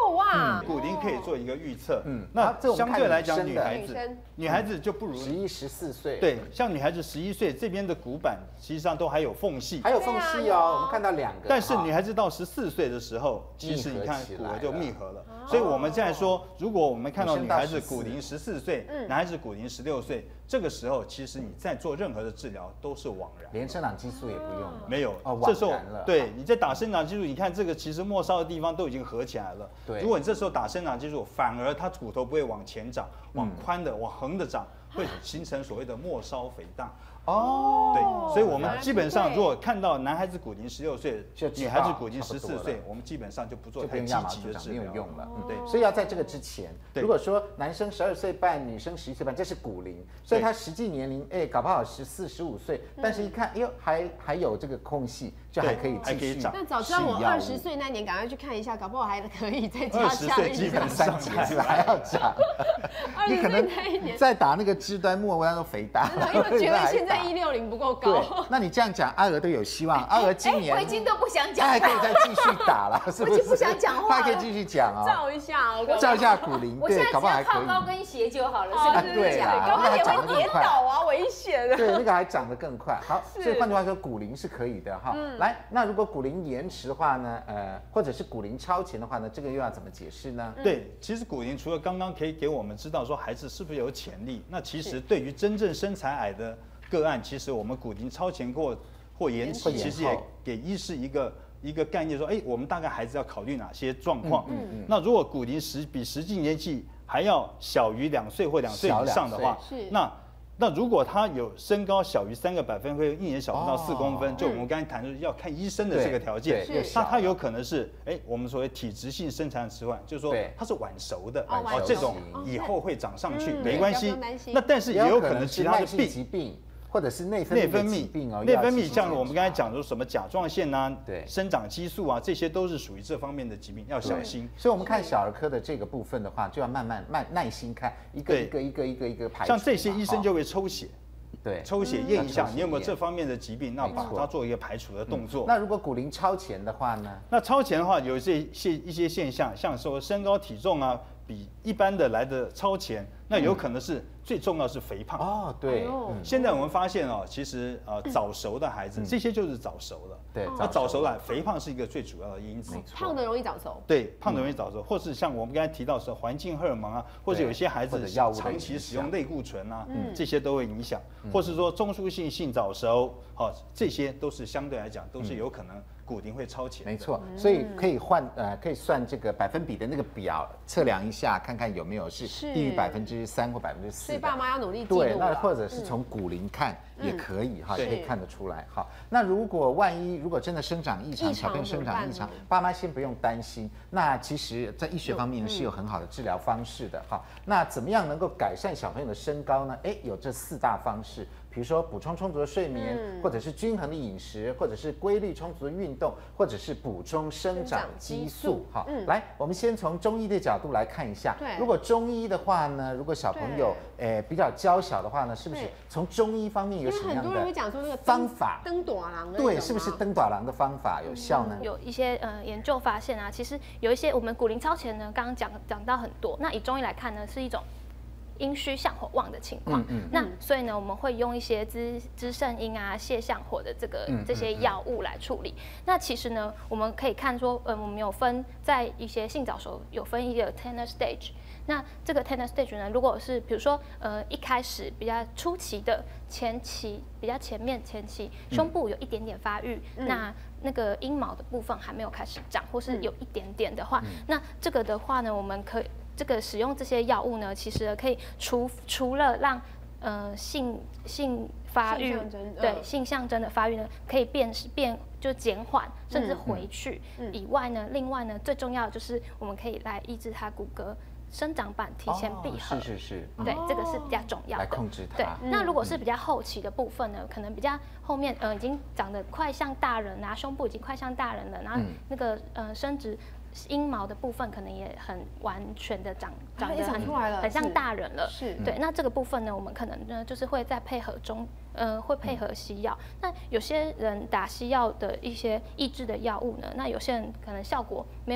哦哇， 骨龄可以做一个预测。那相对来讲，女孩子就不如 11、14岁。 对，像女孩子11岁这边的骨板实际上都还有缝隙， 还有缝隙哦，我们看到2个。 但是女孩子到14岁的时候，其实你看骨骼就密合了。所以我们现在说，如果我们看到女孩子骨龄14岁，男孩子骨龄16岁，这个时候其实你在做任何的治疗都是枉然， 连生长激素也不用了。 没有，这时候对你在打生长激素，你看这个其实末梢的地方都已经合起来了。对，如果你这时候打生长激素，反而它骨头不会往前长，往宽的、往横的长，会形成所谓的末梢肥大。哦，对，所以我们基本上如果看到男孩子骨龄16岁，女孩子骨龄14岁，我们基本上就不做太积极的治疗，没有用了。 对，所以要在这个之前，如果说男生12岁半，女生11岁半，这是骨龄，所以他实际年龄，搞不好14、15岁，但是一看，哎呦，还有这个空隙，就还可以继续长。 那早知道我20岁那年赶快去看一下，搞不好还可以再加 20岁基本上还要长。你可能再打那个肢端末端都肥大， 因为觉得现在160不够高。 那你这样讲，阿娥都有希望。阿娥今年我已经都不想讲， 他还可以再继续打了，是不是？ 我已经不想讲话了， 他还可以继续讲啊， 照一下， 照一下骨龄， 我现在搞不好还可以。 靠高跟鞋就好了， 对啦， 高跟鞋会跌倒啊，危险的。 对，那个还长得更快。好，所以换句话说，骨龄是可以的哈。来，那如果骨龄延迟的话呢，或者是骨龄超前的话呢，这个又要怎么解释呢？ 对，其实骨龄除了刚刚可以给我们知道说孩子是不是有潜力，那其实对于真正身材矮的个案，其实我们骨龄超前或延迟，其实也给医师一个概念，说，我们大概孩子要考虑哪些状况。那如果骨龄比实际年纪还要小于2岁或2岁以上的话，那如果他有身高小于3个百分贝，1年小不到4公分，就我们刚才谈的要看医生的这个条件，那他有可能是我们所谓体质性生长迟缓，就是说它是晚熟的，这种以后会长上去没关系。那但是也有可能其他的疾病。或者是内分泌病哦， 内分泌像我们刚才讲的什么甲状腺啊、生长激素啊，这些都是属于这方面的疾病，要小心。 所以，我们看小儿科的这个部分的话，就要慢慢耐心看，一个排除。 像这些医生就会抽血， 对， 抽血验一下你有没有这方面的疾病，那把它做一个排除的动作。 那如果骨龄超前的话呢？ 那超前的话，有一些现象，像说身高体重啊，比一般的来的超前，那有可能是最重要是肥胖哦。对， 现在我们发现其实早熟的孩子，这些就是早熟了。 对， 那早熟了，肥胖是一个最主要的因子。 胖的容易早熟。 对，胖的容易早熟，或是像我们刚才提到的环境荷尔蒙啊，或者有些孩子长期使用类固醇啊，这些都会影响，或是说中枢性早熟，这些都是相对来讲都是有可能骨龄会超前。 没错，所以可以可以算这个百分比的那个表，测量一下，看看有没有是低于3%或4%。 所以爸妈要努力记录。 对，那或者是从骨龄看也可以哈，也可以看得出来。好，那如果真的生长异常，小朋友生长异常，爸妈先不用担心。那其实，在医学方面是有很好的治疗方式的哈。那怎么样能够改善小朋友的身高呢？有这4大方式。比如说补充充足的睡眠，或者是均衡的饮食，或者是规律充足的运动，或者是补充生长激素。好，来，我们先从中医的角度来看一下。如果中医的话呢，如果小朋友比较娇小的话呢，是不是从中医方面有什么样的方法？ 登短郎对，是不是登短郎的方法有效呢？ 有一些研究发现啊，其实有一些我们骨龄超前呢，刚刚讲到很多。那以中医来看呢，是一种阴虚向火旺的情况，那所以呢，我们会用一些滋肾阴啊、泻向火的这些药物来处理。那其实呢，我们可以看说，我们有分在一些性早熟有分一个 tender stage。那这个 tender stage 呢，如果是比如说一开始比较初期的前期，比较前期，胸部有一点点发育，那个阴毛的部分还没有开始长，或是有一点点的话，那这个的话呢，我们可以使用这些药物呢，其实可以除了让性发育对性象征的发育呢，可以变就减缓甚至回去以外呢，另外呢，最重要的就是我们可以来抑制它骨骼生长板提前闭合， 是， 对，这个是比较重要的， 来控制它。 对，那如果是比较后期的部分呢，可能比较后面已经长得快像大人啊，胸部已经快像大人了，然后那个生殖阴毛的部分可能也很完全的长得很像大人了，对。那这个部分呢，我们可能呢就是会再配合会配合西药。那有些人打西药的一些抑制的药物呢，那有些人可能效果没有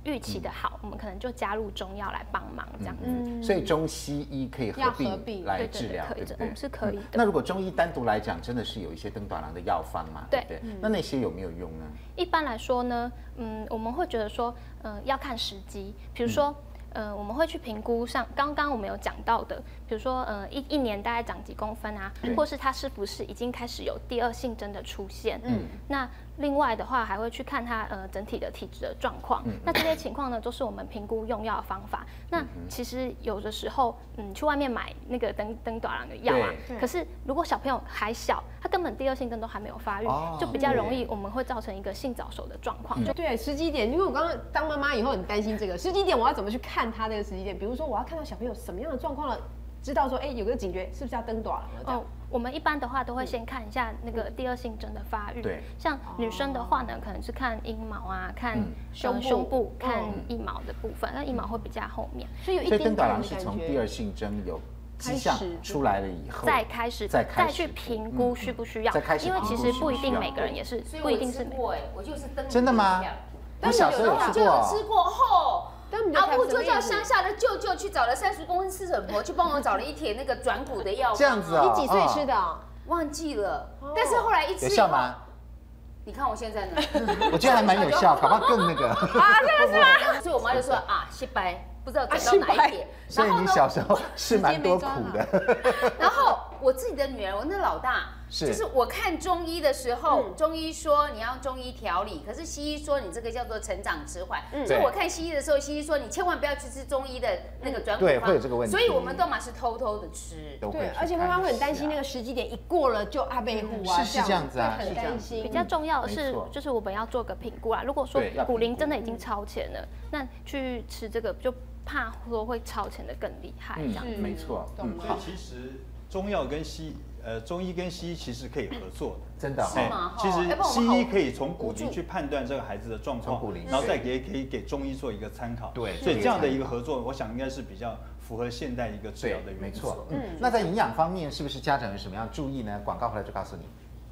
预期的好，我们可能就加入中药来帮忙这样子。 所以中西医可以合并来治疗，对不对？ 是可以的。 那如果中医单独来讲，真的是有一些登短郎的药方嘛，对不对？那些有没有用呢？ 一般来说呢，我们会觉得说，要看时机，比如说。我们会去评估上刚刚我们有讲到的，比如说一年大概长几公分啊，或是他是不是已经开始有第二性征的出现。那另外的话还会去看他整体的体质的状况。那这些情况呢，都是我们评估用药的方法。那其实有的时候，去外面买那个登短郎的药啊，可是如果小朋友还小，他根本第二性征都还没有发育，就比较容易我们会造成一个性早熟的状况。 对，时机点，因为我刚刚当妈妈以后很担心这个时机点，我要怎么去看他这个时机点？比如说我要看到小朋友什么样的状况了，知道说，有个警觉，是不是要登短郎了？ 我们一般的话都会先看一下那个第二性征的发育。对，像女生的话呢，可能是看阴毛啊，看胸部，看腋毛的部分，那腋毛会比较后面。 所以有一点点的感觉。 登短郎是从第二性征有迹象出来了以后， 再去评估需不需要，因为其实不一定每个人也是，不一定是每个人。 我就是登。 真的吗？我小时候有吃过。 吃过后。阿布就叫乡下的舅舅去找了30公分四婶婆去帮我找了一帖那个转骨的药。 这样子啊？ 你几岁吃的？ 忘记了。但是后来一吃有效吗？ 你看我现在呢？ 我觉得还蛮有效，搞不好更那个。 啊，真的是吗？所以我妈就说失败。不知道转到哪一点， 所以你小时候是蛮多苦的。 然后我自己的女儿，我那老大，就是我看中医的时候，中医说你要中医调理，可是西医说你这个叫做成长迟缓。所以我看西医的时候，西医说你千万不要去吃中医的那个转骨方， 对，会有这个问题。 所以我们都嘛是偷偷的吃， 对，而且妈妈会很担心那个时机点一过了就阿贝虎啊， 是这样子啊， 很担心。 比较重要的是，就是我们要做个评估啊。如果说骨龄真的已经超前了，那去吃这个就。怕说会超前的更厉害，这样没错。 好，其实中药跟中医跟西医其实可以合作的， 真的。 其实西医可以从骨龄去判断这个孩子的状况，然后再可以给中医做一个参考。对，所以这样的一个合作，我想应该是比较符合现代一个治疗的原则。没错。 那在营养方面，是不是家长有什么样注意呢？广告回来就告诉你。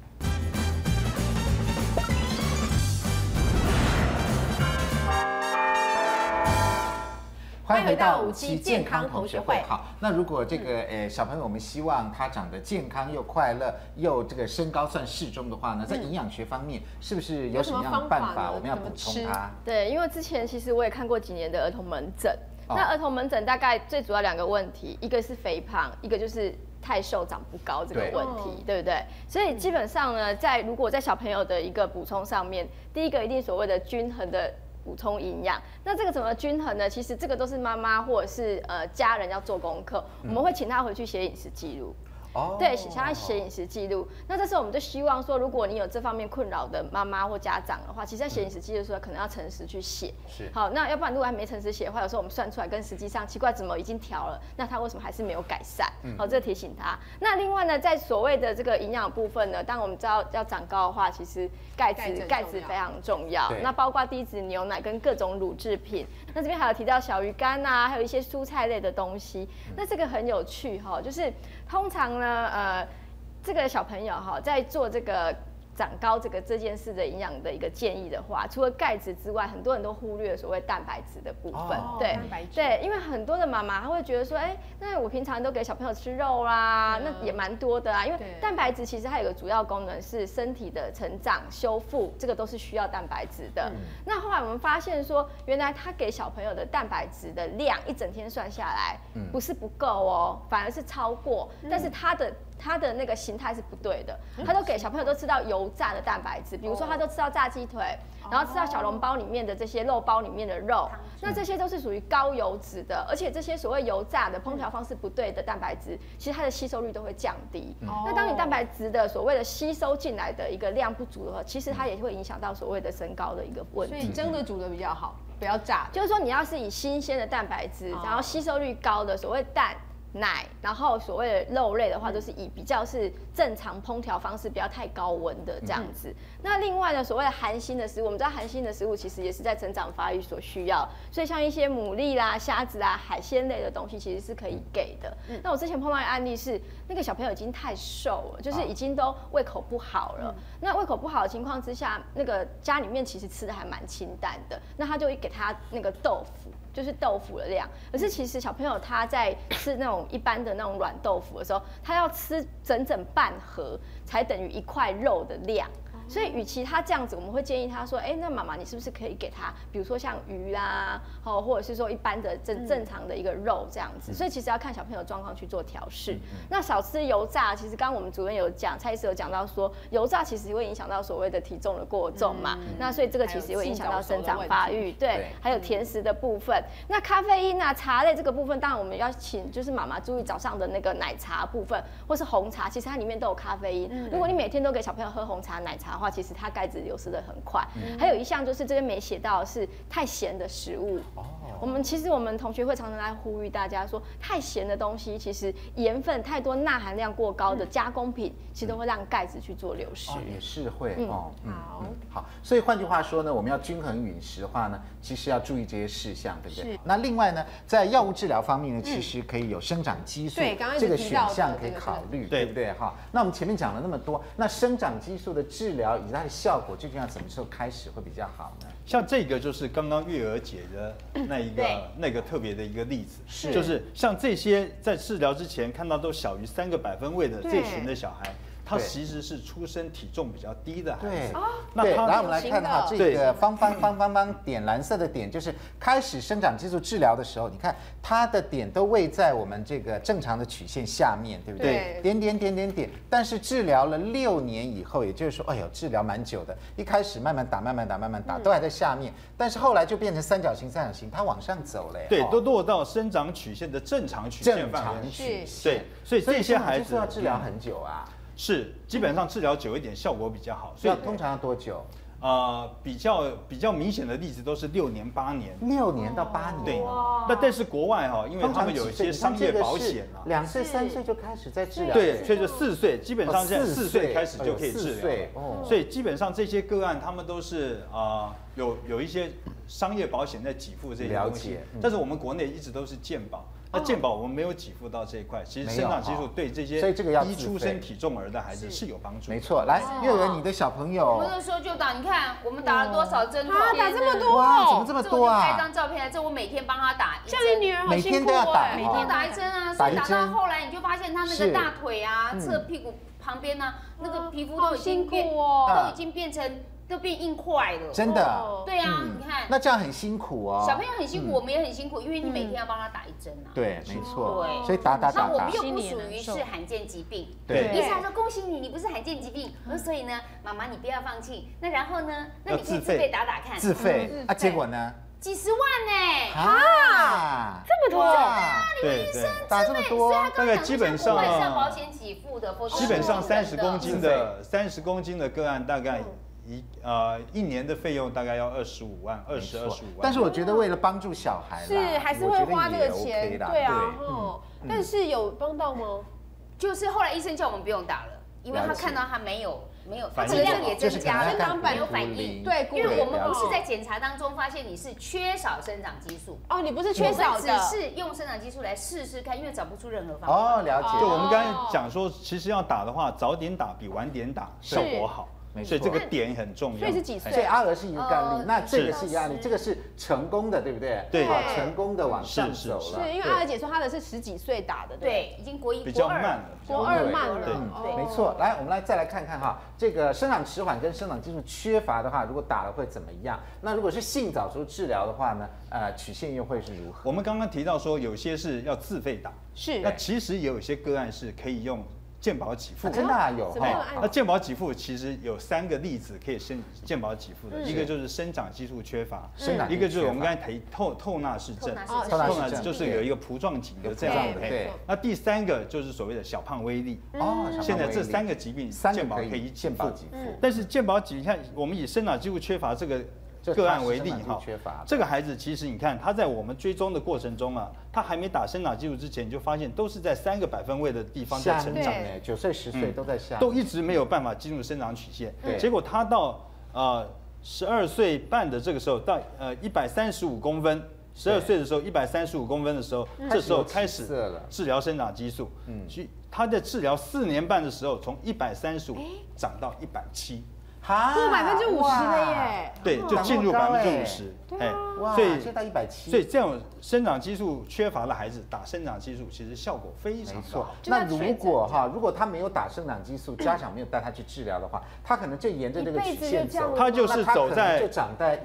欢迎回到5期健康同学会。好，那如果这个小朋友我们希望他长得健康又快乐，又这个身高算适中的话呢，在营养学方面是不是有什么样的办法我们要补充它？ 对，因为之前其实我也看过几年的儿童门诊，那儿童门诊大概最主要2个问题，一个是肥胖，一个就是太瘦长不高这个问题， 对不对？所以基本上呢，如果在小朋友的一个补充上面，第一个一定所谓的均衡的补充营养。那这个怎么均衡呢？其实这个都是妈妈或者是家人要做功课，我们会请他回去写饮食记录。对，想要写饮食记录。那这时候我们就希望说，如果你有这方面困扰的妈妈或家长的话，其实在写饮食记录的时候，可能要诚实去写。是。好，那要不然如果还没诚实写的话，有时候我们算出来跟实际上奇怪，怎么已经调了，那他为什么还是没有改善？好，这个提醒他。那另外呢，在所谓的这个营养部分呢，当我们知道要长高的话，其实钙质非常重要。那包括低脂牛奶跟各种乳制品。那这边还有提到小鱼干啊，还有一些蔬菜类的东西。那这个很有趣哈，就是通常呢，这个小朋友哈，在做这个长高这件事的营养的一个建议的话，除了钙质之外，很多人都忽略所谓蛋白质的部分。对，因为很多的妈妈她会觉得说，那我平常都给小朋友吃肉啦，那也蛮多的啊。因为蛋白质其实它有个主要功能是身体的成长、修复，这个都是需要蛋白质的。那后来我们发现说，原来他给小朋友的蛋白质的量一整天算下来，不是不够哦，反而是超过，但是他的那个形态是不对的，他都给小朋友都吃到油炸的蛋白质，比如说他都吃到炸鸡腿，然后吃到小笼包里面的这些肉包里面的肉，那这些都是属于高油脂的，而且这些所谓油炸的烹调方式不对的蛋白质，其实它的吸收率都会降低。那当你蛋白质的所谓的吸收进来的一个量不足的话，其实它也会影响到所谓的身高的一个问题。 所以蒸的煮的比较好，不要炸。 就是说你要是以新鲜的蛋白质，然后吸收率高的所谓蛋。 奶，然后所谓的肉类的话，都是以比较是正常烹调方式，不要太高温的这样子。那另外呢，所谓的含锌的食物，我们知道含锌的食物其实也是在成长发育所需要，所以像一些牡蛎啦、虾子啦、海鲜类的东西，其实是可以给的。那我之前碰到一个案例是，那个小朋友已经太瘦了，就是已经都胃口不好了。那胃口不好的情况之下，那个家里面其实吃的还蛮清淡的，那他就会给他那个豆腐。就是豆腐的量，可是其实小朋友他在吃那种一般的那种软豆腐的时候，他要吃整半盒才等于1块肉的量。所以，与其他这样子，我们会建议他说：“哎，那妈妈，你是不是可以给他，比如说像鱼啦，或者是说一般的正常的一个肉这样子？”所以其实要看小朋友状况去做调试。那少吃油炸，其实刚刚我们主任有讲，蔡医师有讲到说，油炸其实会影响到所谓的体重的过重嘛。那所以这个其实也会影响到生长发育，对，还有甜食的部分。那咖啡因啊、茶类这个部分，当然我们要请就是妈妈注意早上的那个奶茶部分，或是红茶，其实它里面都有咖啡因。如果你每天都给小朋友喝红茶、奶茶的话，其实它钙质流失的很快。还有一项就是这边没写到的是太咸的食物。我们同学会常常来呼吁大家说，太咸的东西，其实盐分太多、钠含量过高的加工品，其实都会让钙质去做流失。 也是会好。所以换句话说呢，我们要均衡饮食的话呢，其实要注意这些事项，对不对？那另外呢，在药物治疗方面呢，其实可以有生长激素这个选项可以考虑，对不对？哈，那我们前面讲了那么多，那生长激素的治疗以及它的效果，究竟要什么时候开始会比较好呢？ 像这个就是刚刚月娥姐的那个特别的一个例子，就是像这些在治疗之前看到都小于3个百分位的这群的小孩。他其实是出生体重比较低的孩子。 对，来我们来看哈，这个方点蓝色的点，就是开始生长激素治疗的时候，你看它的点都位在我们这个正常的曲线下面，对不对？点。但是治疗了6年以后，也就是说，哎呦，治疗蛮久的。一开始慢慢打，都还在下面，但是后来就变成三角形，它往上走了。 对，都落到生长曲线的正常曲线范围。对，所以这些孩子要治疗很久啊。 是，基本上治疗久一点效果比较好， 所以通常要多久？ 比较明显的例子都是6年、8年。 6年到8年。 对。那但是国外哈，因为他们有一些商业保险啊 ，2岁、3岁就开始在治疗。 对，所以就4岁，基本上现在4岁开始就可以治疗。所以基本上这些个案，他们都是有一些商业保险在给付这些东西，但是我们国内一直都是健保。那健保我们没有给付到这一块，其实生长激素对这些低出生体重儿的孩子是有帮助。 没错，来，月娥，你的小朋友， 我们那时候就打，你看我们打了多少针？ 打这么多， 哇，怎么这么多啊？ 拍一张照片来，这我每天帮他打一针。 像你女儿好辛苦哎， 每天打一针啊，所以打到后来你就发现他那个大腿啊、侧屁股旁边呢，那个皮肤都已经变成。都变硬块了， 真的。 对啊，你看， 那这样很辛苦哦。 小朋友很辛苦，我们也很辛苦，因为你每天要帮他打一针啊。 对，没错。对，所以打。 那我们又不属于是罕见疾病。 对。 医生说恭喜你，你不是罕见疾病。所以呢，妈妈你不要放弃。那然后呢？那你可以自费打看。 自费啊？结果呢？ 几十万呢？ 啊，这么多！ 对，打这么多， 大概基本上保险给付的， 基本上30公斤的个案大概。一年的费用大概要25万，25万。 但是我觉得为了帮助小孩， 还是会花这个钱，对啊。但是有帮到吗？ 就是后来医生叫我们不用打了，因为他看到他没有，他剂量也增加了，没有反应。对，因为我们不是在检查当中发现你是缺少生长激素。 哦，你不是缺少的， 只是用生长激素来试试看，因为找不出任何方法。 哦，了解。 就我们刚才讲说，其实要打的话，早点打比晚点打效果好。所以这个点很重要。 所以是几岁？ 所以阿娥是一个案例，那这个是一个案例，这个是成功的，对不对？ 对， 成功的往上走了。 是因为阿娥姐说她的是10几岁打的， 对，已经国1、 比较慢了， 国2慢了。 对，没错。来，我们再来看看哈，这个生长迟缓跟生长激素缺乏的话，如果打了会怎么样？那如果是性早熟治疗的话呢？曲线又会是如何？ 我们刚刚提到说，有些是要自费打， 是。 那其实也有一些个案是可以用。健保给付真的有， 那健保给付其实有3个例子可以健保给付的，一个就是生长激素缺乏，一个就是我们刚才提透纳氏症，透纳氏就是有一个葡状颈的这样的，对。那第3个就是所谓的小胖威力，现在这3个疾病健保可以健保给付，但是健保给付，你看我们以生长激素缺乏这个个案为例哈，这个孩子其实你看他在我们追踪的过程中啊，他还没打生长激素之前，就发现都是在3个百分位的地方在成长 ，9岁10岁都在下， 都一直没有办法进入生长曲线。结果他到12岁半的这个时候，到135公分。12岁的时候，135公分的时候，这时候开始治疗生长激素。他在治疗4年半的时候，从135涨到170， 过50%了耶！ 对，就进入50%。 哎，哇，所以到170。 所以这种生长激素缺乏的孩子打生长激素，其实效果非常好。 那如果他没有打生长激素，家长没有带他去治疗的话，他可能就沿着这个曲线走， 他就是走在就长在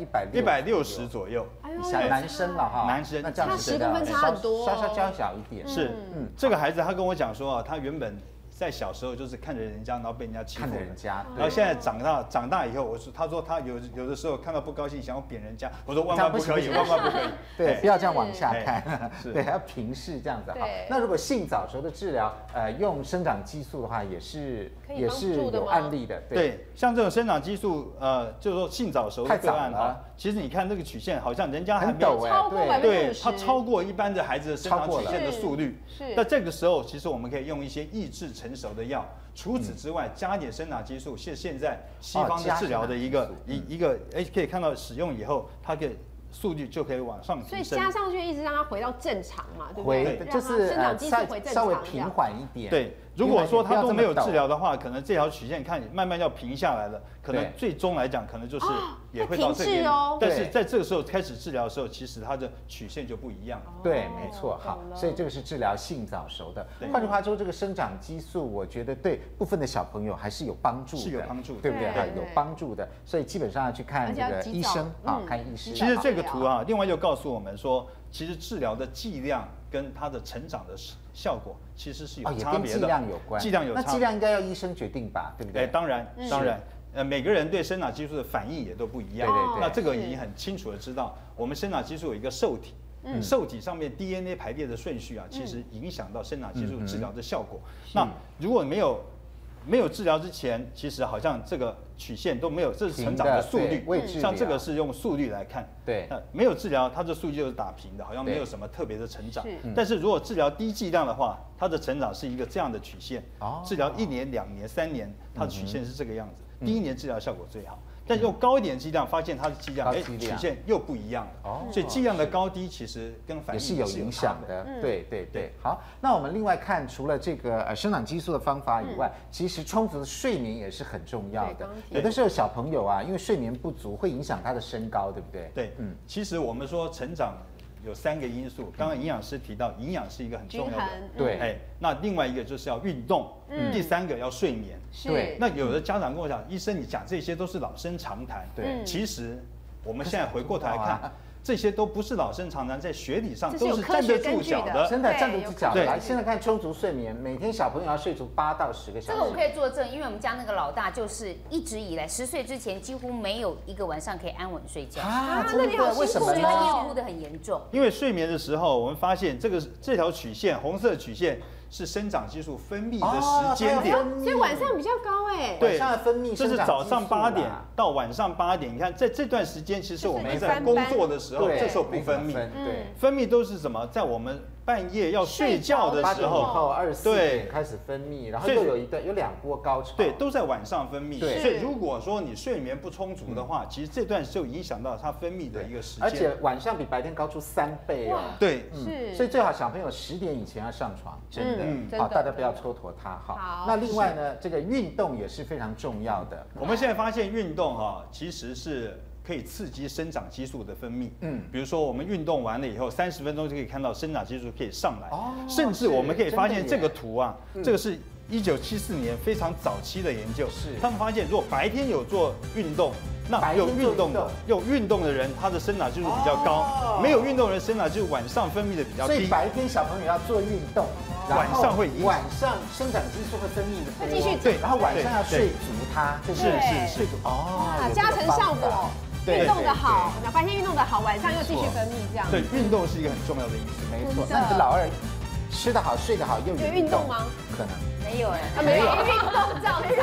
160左右。 男生了哈， 男生那这样子10公分差很多， 稍稍娇小一点。 是，这个孩子他跟我讲说啊，他原本在小时候就是看着人家，然后被人家欺负， 看着人家， 然后现在长大以后，他说他有的时候看到不高兴，想要扁人家，我说万万不可以，万万不可以， 对，不要这样往下看，对，要平视这样子哈。那如果性早熟的治疗，用生长激素的话，也是有案例的， 对，像这种生长激素，就是说性早熟的个案啊，其实你看这个曲线，好像人家还没有超过50%， 对，它超过一般的孩子的生长曲线的速率。那这个时候，其实我们可以用一些抑制成熟的药。除此之外，加点生长激素是现在西方的治疗的一个可以看到使用以后，它可以速率就可以往上提升。 所以加上去一直让它回到正常嘛，对不对？ 就是生长激素回正常， 稍微平缓一点。 对，如果说他都没有治疗的话，可能这条曲线看慢慢要平下来了，可能最终来讲可能就是也会到这边。但是在这个时候开始治疗的时候，其实它的曲线就不一样了。 对，没错。好，所以这个是治疗性早熟的。换句话说，这个生长激素，我觉得对部分的小朋友还是有帮助的， 是有帮助的， 对不对？有帮助的。所以基本上要去看这个医生啊，看医师。 其实这个图啊，另外又告诉我们说，其实治疗的剂量跟它的成长的效果其实是有差别的， 跟剂量有关。 剂量有差， 那剂量应该要医生决定吧，对不对？ 当然。每个人对生长激素的反应也都不一样。 对。 那这个已经很清楚的知道，我们生长激素有一个受体，受体上面 DNA 排列的顺序啊，其实影响到生长激素治疗的效果。那如果没有治疗之前，其实好像这个曲线都没有，这是成长的速率。像这个是用速率来看。 对。 那没有治疗，它的速率就是打平的，好像没有什么特别的成长。但是如果治疗低剂量的话，它的成长是一个这样的曲线。治疗1年、2年、3年，它的曲线是这个样子。第1年治疗效果最好。但用高一点剂量，发现它的剂量，曲线又不一样了。所以剂量的高低其实跟反应也是有影响的。对。好，那我们另外看，除了这个生长激素的方法以外，其实充足的睡眠也是很重要的。有的时候小朋友啊，因为睡眠不足，会影响他的身高，对不对？ 对，其实我们说成长有3个因素，刚刚营养师提到，营养是一个很重要的。 对。 那另外一个就是要运动，第3个要睡眠。对。那有的家长跟我讲，医生你讲这些都是老生常谈。对。其实我们现在回过头来看，这些都不是老生常谈，在学理上都是站得住脚的， 真的站得住脚的。来，现在看充足睡眠，每天小朋友要睡足8到10个小时。 这个我可以作证，因为我们家那个老大就是一直以来10岁之前几乎没有一个晚上可以安稳睡觉真的为什么呢？ 夜哭得很严重。 因为睡眠的时候，我们发现这条曲线，红色曲线是生长激素分泌的时间点， 所以晚上比较高对，晚上分泌这是早上8点到晚上8点。你看，在这段时间，其实我们在工作的时候，这时候不分泌，分泌都是什么？在我们半夜要睡觉的时候 ，24点开始分泌，然后又有2波高潮， 对，都在晚上分泌。所以如果说你睡眠不充足的话，其实这段就影响到它分泌的一个时间， 而且晚上比白天高出3倍哦。 对， 所以最好小朋友10点以前要上床，真的。好，大家不要蹉跎它。好，那另外呢，这个运动也是非常重要的。 我们现在发现运动其实是可以刺激生长激素的分泌。比如说我们运动完了以后，30分钟就可以看到生长激素可以上来。甚至我们可以发现这个图啊，这个是1974年非常早期的研究。他们发现如果白天有做运动，那有运动的人，他的生长激素比较高；没有运动的人，生长激素晚上分泌的比较低。 所以白天小朋友要做运动， 晚上会晚上生长激素会分泌的会继续对，然后晚上要睡足它， 是睡足加成效果。运动的好，那白天运动的好，晚上又继续分泌这样。 对，运动是一个很重要的因素， 没错。那你的老二吃得好，睡得好，又有运动吗？ 可能没有没有运动这样子。